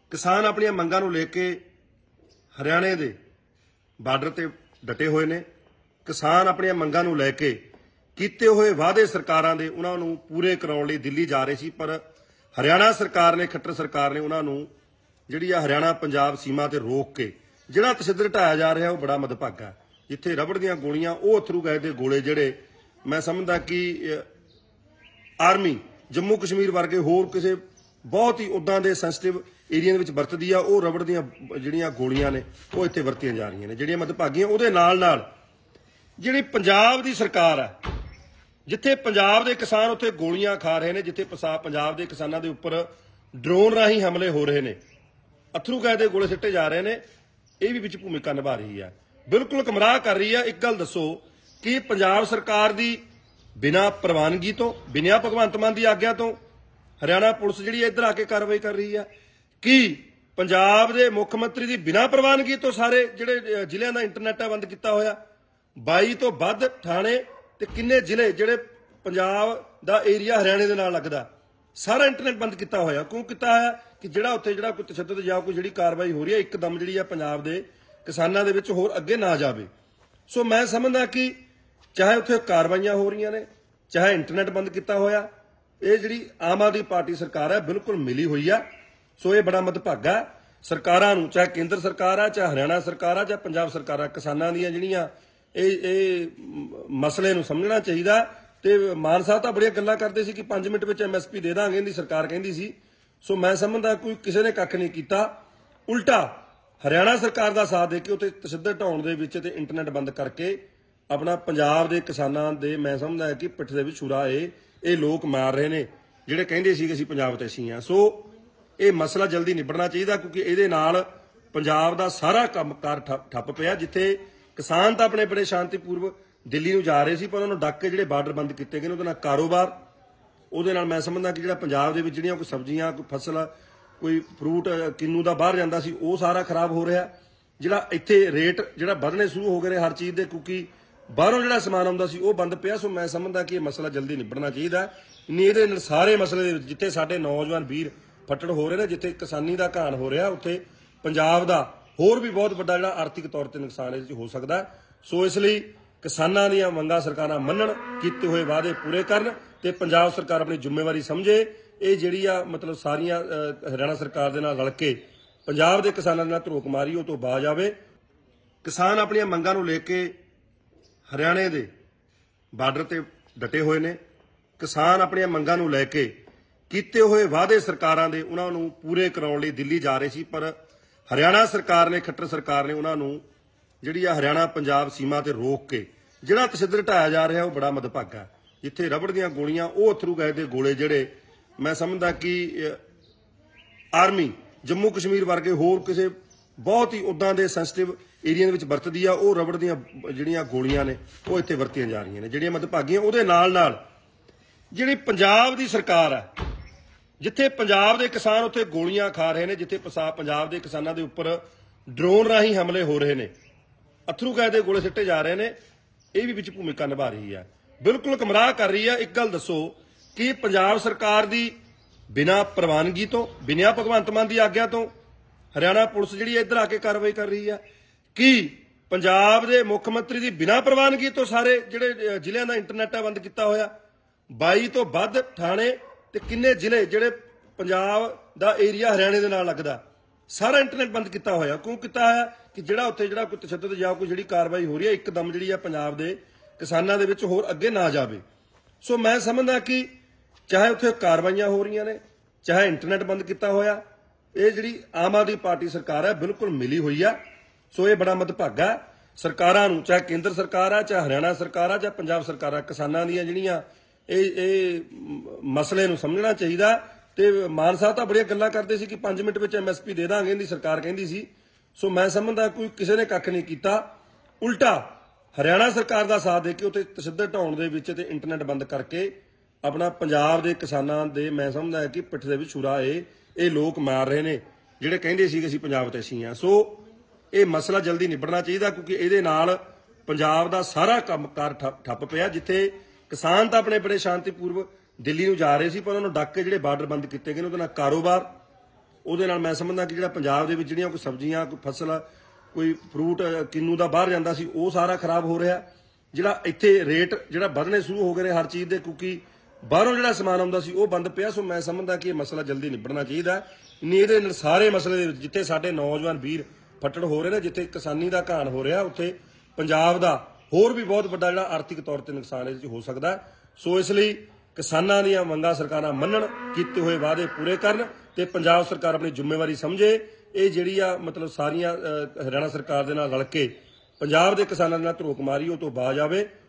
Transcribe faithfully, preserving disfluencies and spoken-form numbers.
किसान अपनी मंगां नूं लेके हरियाणे दे बार्डर ते डटे हुए ने। किसान अपनी मंगां नूं लेके कीते हुए वादे सरकारां दे उन्हां नूं पूरे कराउण लई दिल्ली जा रहे सी, पर हरियाणा सरकार ने खट्टर सरकार ने उन्हां नूं जिहड़ी आ हरियाणा पंजाब सीमा ते रोक के जिहड़ा तशद्दद ढाया जा रहा वो बड़ा मदभागा। जिथे रबड़ दीआं गोलियां वो अथरू गैस दे गोले जिहड़े मैं समझदा कि आर्मी जम्मू कश्मीर वर्गे होर किसी बहुत ही उदां दे सेंसिटिव एरिया दे विच वरतदी आ, वो रबड़ दीआं जिहड़ियां गोलियां ने वो इत्थे वरतीआं जा रहीआं ने जिहड़ियां मदभागीआं। उहदे नाल नाल जिहड़ी पंजाब दी सरकार है, जिथे पंजाब दे किसान उत्थे गोलियां खा रहे हैं, जिथे पंजाब दे किसानां दे उपर ड्रोन राही हमले हो रहे हैं, अथरू गैस दे गोले सिੱਟੇ जा रहे हैं, ये भी विच भूमिका निभा रही है, बिल्कुल गुमराह कर रही है। एक गल दसो कि पंजाब सरकार दी बिना प्रवानगी तो, बिना भगवंत मान की आग्या तो हरियाणा पुलिस जिहड़ी इधर आके कार्रवाई कर रही है कि पंजाब दे मुख मंत्री की बिना प्रवानगी तो सारे जिहड़े जिले का इंटरनेट है बंद किया होया। बाई तो वध थाने ते किन्ने जिले जिहड़े पंजाब दा एरिया हरियाणे दे नाल लगदा सारा इंटरनेट बंद किया होया। क्यों किया है कि जिहड़ा उत्थे जिहड़ा कोई तशद्दद जां कोई जिहड़ी कार्रवाई हो रही है एकदम जिहड़ी है पंजाब दे किसानां दे विच होर अगे ना जावे। सो मैं समझदा कि चाहे उत्थे कार्रवाइयां हो रही ने, चाहे इंटरनेट बंद किया होया, ये जिहड़ी आम आदमी पार्टी सरकार है बिल्कुल मिली हुई है। सो ये बड़ा मदभागा सरकारां नूं, चाहे केंद्र सरकार है, चाहे हरियाणा सरकार है, चाहे पंजाब सरकार है, किसानां दीआं जिहड़ियां ये मसले नूं समझना चाहिए। तो मान साहब तो बड़ियां गल्लां करदे सी कि पांच मिनट में एम एस पी दे दांगे इहदी सरकार कहिंदी सी। सो मैं समझदा कोई किसी ने कख नहीं किया, उल्टा हरियाणा सरकार का साथ दे के उत्ते तशद्दद ढाउण दे विच ते इंटरनेट बंद करके अपना पंजाब दे किसानां दे मैं समझदा है कि पिठ दे विच छुरा ये लोग मार रहे ने जिहड़े कहिंदे सी कि असीं पंजाब ते असीं आ। सो ये मसला जल्दी निबड़ना चाहिए क्योंकि इहदे नाल पंजाब दा सारा कामकार ठप्प पिया। जिथे किसान तो अपने बड़े शांतिपूर्वक दिल्ली नूं जा रहे सी, पर उन्होंने डक के जिहड़े बार्डर बंद किए गए उहदे नाल कारोबार, उहदे नाल मैं समझदा कि जिहड़ा पंजाब दे विच जिहड़ियां कोई सब्जियां कोई फसल कोई फ्रूट किन्नू दा बाहर जांदा सी वो सारा खराब हो रहा। जिहड़ा इत्थे रेट जिहड़ा वधने शुरू हो गए हर चीज़ दे क्योंकि बाहरों जिहड़ा समान आउंदा सी वो बंद पिया। सो मैं समझदा कि ये मसला जल्दी निबड़ना चाहिए। नहीं इहदे नाल सारे मसले दे विच जिथे साडे नौजवान वीर फट्टड़ हो रहे हैं, जिथे किसानी का घाण हो रहा उत्थे पंजाब दा होर भी बहुत बड़ा जिहड़ा आर्थिक तौर ते नुकसान इहदे च हो सकदा। सो इसलिए किसानां दीआं मंगां सरकारां मन्नण, कीते हुए वादे पूरे करन ते पंजाब सरकार अपनी जिम्मेवारी समझे। ये जिहड़ी आ मतलब सारियां हरियाणा सरकार दे नाल रल के पंजाब दे किसानां दे नाल धरोक मारी वो तो बाज आवे। किसान अपनी मंगां नूं लेके हरियाणे दे बार्डर ते डटे हुए ने। किसान अपनी मंगां नूं लेके कीते हुए वादे सरकारां दे उन्हां नूं पूरे कराउण लई दिल्ली जा रहे सी, पर हरियाणा सरकार ने खट्टर सरकार ने उन्हां नूं जिहड़ी आ हरियाणा पंजाब सीमा ते रोक के जिहड़ा तशद्दद ढाया जा रहा वो बड़ा मदभागा। जिथे रबड़ दीआं गोलियां वो अथरू गैस दे गोले जिहड़े मैं समझदा कि आर्मी जम्मू कश्मीर वर्गे होर किसी बहुत ही उदां दे सेंसिटिव एरिया दे विच वरतदी आ, वो रबड़ दीआं जिहड़ियां गोलियां ने वो इत्थे वरतीआं जा रहीआं ने जिहड़ियां मदभागीआं। उहदे नाल नाल जिहड़ी पंजाब दी सरकार है, जिथे पंजाब दे किसान उत्थे गोलियां खा रहे हैं, जिथे पंजाब दे किसानां दे उपर ड्रोन राही हमले हो रहे हैं, अथरू गैस दे गोले सिੱਟੇ जा रहे हैं, ये भी विच भूमिका निभा रही है, बिल्कुल गुमराह कर रही है। एक गल दसो कि पंजाब सरकार की बिना प्रवानगी तो, बिना भगवंत मान की आग्या तो हरियाणा पुलिस जिहड़ी इधर आके कार्रवाई कर रही है कि पंजाब दे मुख मंत्री की बिना प्रवानगी तो सारे जिहड़े जिले का इंटरनेट है बंद किया होया। बाई तो वध थाने ते किन्ने जिले जिहड़े पंजाब दा एरिया हरियाणे दे नाल लगदा सारा इंटरनेट बंद किया होया। क्यों किया है कि जिहड़ा उत्थे जिहड़ा कोई तशद्दद जां कोई जिहड़ी कार्रवाई हो रही है एकदम जिहड़ी है पंजाब दे किसानां दे विच होर अगे ना जावे। सो मैं समझदा कि चाहे उत्थे कार्रवाइयां हो रही ने, चाहे इंटरनेट बंद किया होया, ये जिहड़ी आम आदमी पार्टी सरकार है बिल्कुल मिली हुई है। सो ये बड़ा मदभागा सरकारां नूं, चाहे केंद्र सरकार है, चाहे हरियाणा सरकार है, चाहे पंजाब सरकार है, किसानां दीआं जिहड़ियां ये मसले नूं समझना चाहिए। तो मान साहब तो बड़ियां गल्लां करदे सी कि पांच मिनट में एम एस पी दे दांगे इहदी सरकार कहिंदी सी। सो मैं समझदा कोई किसी ने कख नहीं किया, उल्टा हरियाणा सरकार का साथ दे के उत्ते तशद्दद ढाउण दे विच ते इंटरनेट बंद करके अपना पंजाब दे किसानां दे मैं समझदा है कि पिठ दे विच छुरा ये लोग मार रहे हैं जिहड़े कहिंदे सी कि असीं पंजाब ते असीं आ। सो ये मसला जल्दी निबड़ना चाहिए क्योंकि इहदे नाल पंजाब दा सारा कामकार ठप्प पिया। जिथे किसान तो अपने बड़े शांतिपूर्वक दिल्ली नूं जा रहे सी, पर उन्होंने डक के जिहड़े बार्डर बंद किए गए उहदे नाल कारोबार, ਉਹਦੇ ਨਾਲ ਮੈਂ ਸਮਝਦਾ ਕਿ ਜਿਹੜਾ ਪੰਜਾਬ ਦੇ ਵਿੱਚ ਜਿਹੜੀਆਂ ਕੋਈ ਸਬਜ਼ੀਆਂ ਕੋਈ ਫਸਲ ਕੋਈ ਫਰੂਟ ਕਿੰਨੂ ਦਾ ਬਾਹਰ ਜਾਂਦਾ ਸੀ ਉਹ ਸਾਰਾ ਖਰਾਬ ਹੋ ਰਿਹਾ। ਜਿਹੜਾ ਇੱਥੇ ਰੇਟ ਜਿਹੜਾ ਵਧਣੇ ਸ਼ੁਰੂ ਹੋ ਗਏ ਨੇ ਹਰ ਚੀਜ਼ ਦੇ, ਕਿਉਂਕਿ ਬਾਹਰੋਂ ਜਿਹੜਾ ਸਮਾਨ ਆਉਂਦਾ ਸੀ ਉਹ ਬੰਦ ਪਿਆ। ਸੋ ਮੈਂ ਸਮਝਦਾ ਕਿ ਇਹ ਮਸਲਾ ਜਲਦੀ ਨਿਬੜਨਾ ਚਾਹੀਦਾ। ਨਹੀਂ ਇਹਦੇ ਨਾਲ ਸਾਰੇ ਮਸਲੇ ਦੇ ਵਿੱਚ ਜਿੱਥੇ ਸਾਡੇ ਨੌਜਵਾਨ ਵੀਰ ਫੱਟੜ ਹੋ ਰਹੇ ਨੇ, ਜਿੱਥੇ ਕਿਸਾਨੀ ਦਾ ਘਾਣ ਹੋ ਰਿਹਾ, ਉੱਥੇ ਪੰਜਾਬ ਦਾ ਹੋਰ ਵੀ ਬਹੁਤ ਵੱਡਾ ਜਿਹੜਾ ਆਰਥਿਕ ਤੌਰ ਤੇ ਨੁਕਸਾਨ ਇਹਦੇ 'ਚ ਹੋ ਸਕਦਾ। ਸੋ ਇਸ ਲਈ ਕਿਸਾਨਾਂ ਦੀਆਂ ਮੰਗਾਂ ਸਰਕਾਰਾਂ ਮੰਨਣ, ਕੀਤੇ ਹੋਏ ਵਾਅਦੇ ਪੂਰੇ ਕਰਨ ਤੇ ਪੰਜਾਬ ਸਰਕਾਰ ਆਪਣੀ ਜ਼ਿੰਮੇਵਾਰੀ ਸਮਝੇ। ਇਹ ਜਿਹੜੀ ਆ ਮਤਲਬ ਸਾਰੀਆਂ ਹਰਿਆਣਾ ਸਰਕਾਰ ਦੇ ਨਾਲ ਰਲ ਕੇ ਪੰਜਾਬ ਦੇ ਕਿਸਾਨਾਂ ਦੇ ਨਾਲ ਧਰੋਕ ਮਾਰੀ ਉਹ ਤੋਂ ਬਾਜ ਆਵੇ।